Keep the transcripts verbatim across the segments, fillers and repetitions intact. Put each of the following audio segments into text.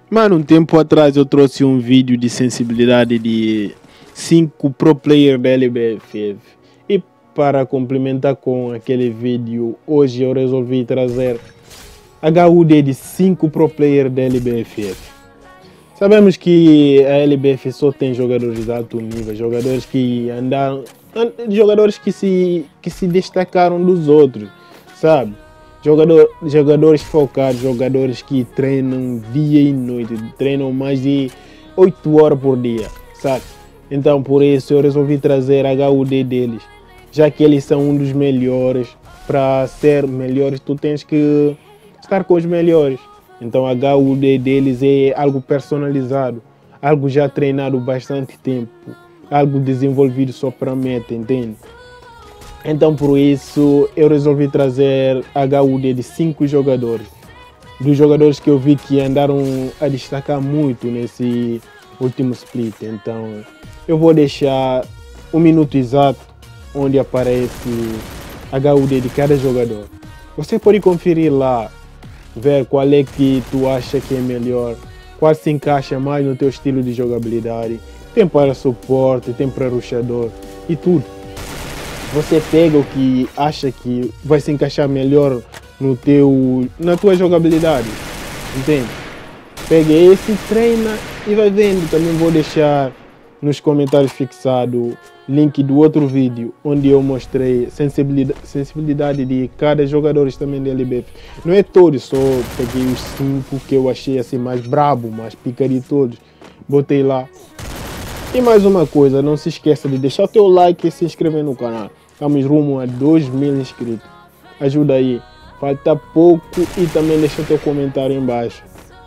Mano, um tempo atrás eu trouxe um vídeo de sensibilidade de cinco pro player da L B F F. E para complementar com aquele vídeo, hoje eu resolvi trazer H U D de cinco pro player da L B F F. Sabemos que a L B F só tem jogadores de alto nível, jogadores que andaram, jogadores que se, que se destacaram dos outros, sabe? Jogador, jogadores focados, jogadores que treinam dia e noite, treinam mais de oito horas por dia, sabe? Então por isso eu resolvi trazer H U D deles, já que eles são um dos melhores. Para ser melhores tu tens que estar com os melhores. Então H U D deles é algo personalizado, algo já treinado bastante tempo, algo desenvolvido só para meta, entende? Então por isso eu resolvi trazer H U D de cinco jogadores, dos jogadores que eu vi que andaram a destacar muito nesse último split. Então eu vou deixar um minuto exato onde aparece H U D de cada jogador. Você pode conferir lá, ver qual é que tu acha que é melhor, qual se encaixa mais no teu estilo de jogabilidade. Tem para suporte, tem para rushador e tudo. Você pega o que acha que vai se encaixar melhor no teu, na tua jogabilidade, entende? Pega esse, treina e vai vendo. Também vou deixar nos comentários fixado link do outro vídeo onde eu mostrei sensibilidade, sensibilidade de cada jogador também da L B F. Não é todos, só peguei os cinco que eu achei assim mais brabo, mais pica de todos, botei lá. E mais uma coisa, não se esqueça de deixar o teu like e se inscrever no canal. Estamos rumo a dois mil inscritos. Ajuda aí, falta pouco, e também deixa o teu comentário embaixo.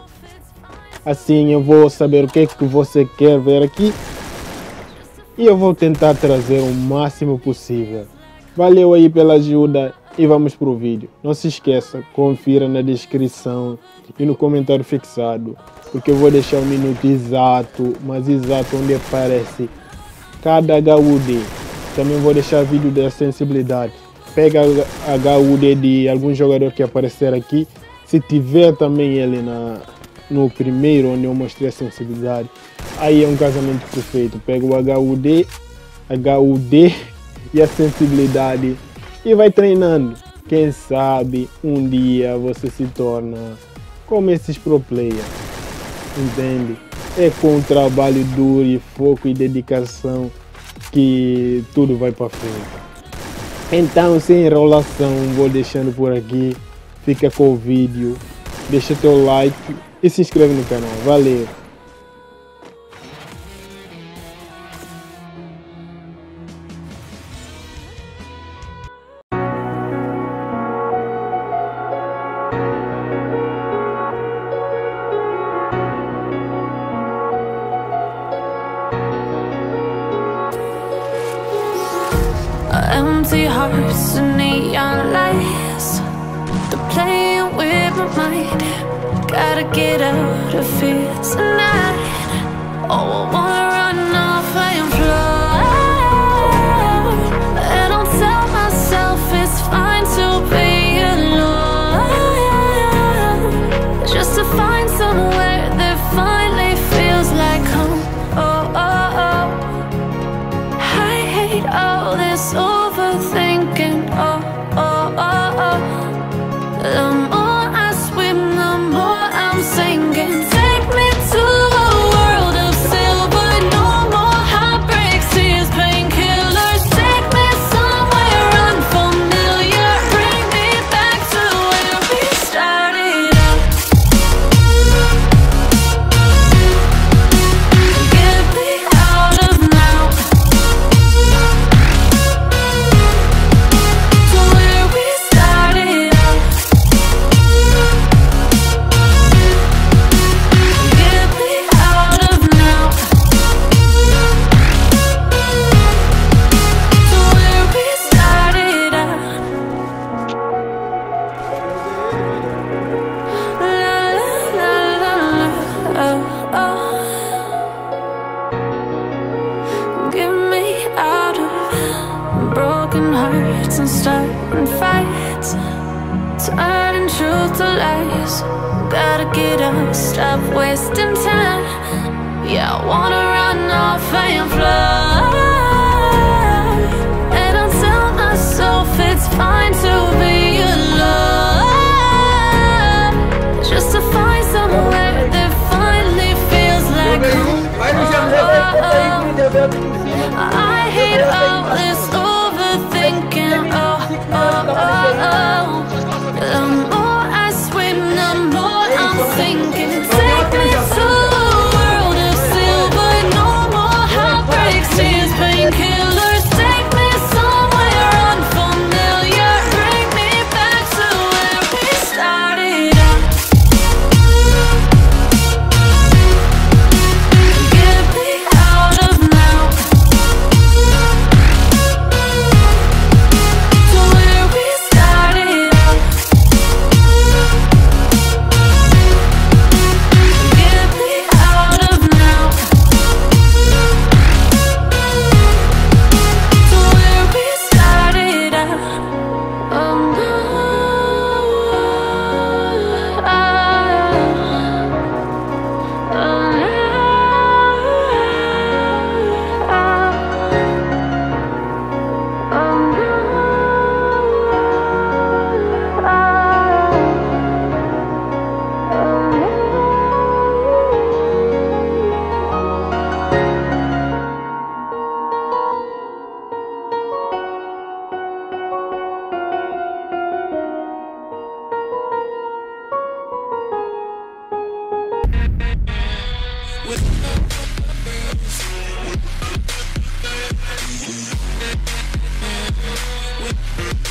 Assim eu vou saber o que é que você quer ver aqui e eu vou tentar trazer o máximo possível. Valeu aí pela ajuda e vamos pro vídeo. Não se esqueça, confira na descrição e no comentário fixado, porque eu vou deixar um minuto exato, mas exato, onde aparece cada H U D. Também vou deixar vídeo da sensibilidade. Pega H U D de algum jogador que aparecer aqui. Se tiver também ele na, no primeiro, onde eu mostrei a sensibilidade, aí é um casamento perfeito. Pega o H U D, H U D e a sensibilidade e vai treinando. Quem sabe um dia você se torna como esses pro players, entende? É com trabalho duro e foco e dedicação que tudo vai para frente. Então, sem enrolação, vou deixando por aqui. Fica com o vídeo, deixa teu like e se inscreve no canal. Valeu! Empty hearts and neon lights, they're playing with my mind. Gotta get out of here tonight. Oh, I wanna run off and fly, and I'll tell myself it's fine to be alone, just to find somewhere that finally feels like home. Oh, oh, oh. I hate all this overthinking. Oh, oh, oh, oh. The more I swim, the more I'm sinking. Take me to a world of silver. No more heartbreaks, tears, painkillers. Take me somewhere unfamiliar. Bring me back to where we started out. Get me out of now, to where we started out. Get me out of now, to where we started out. La la la la, oh, oh. Get me out of broken hearts and starting fights, turning truth to lies. gotta get up, stop wasting time. Yeah, I wanna run off and fly. And I'll tell myself it's fine to be alone, just to find somewhere that finally feels like home. I hate all this overthinking. Oh, oh, oh, oh. The more I swim, the more I'm sinking. Take me to a world of silver, no more heartbreaks, tears, painkillers. Take me somewhere unfamiliar, bring me back to where we started out. Get me out of now, to where we started out. Get me out of now, to where we started out. Oh no, oh With